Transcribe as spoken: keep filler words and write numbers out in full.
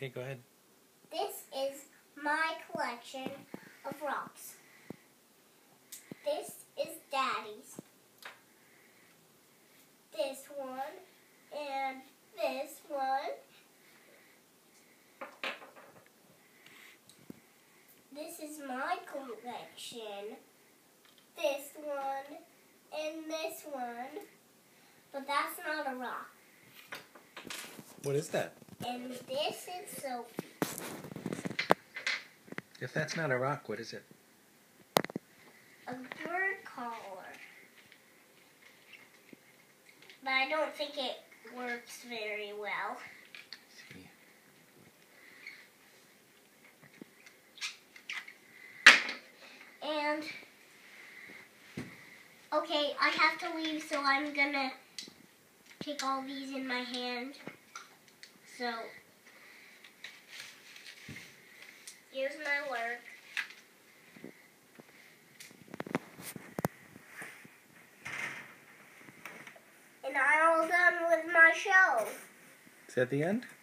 Okay, go ahead. This is my collection of rocks. This is Daddy's. This one and this one. This is my collection. This one and this one. But that's not a rock. What is that? And this is Sophie. If that's not a rock, what is it? A bird collar. But I don't think it works very well. Let's see. And, okay, I have to leave, so I'm gonna take all these in my hand. So, here's my work. And I'm all done with my show. Is that the end?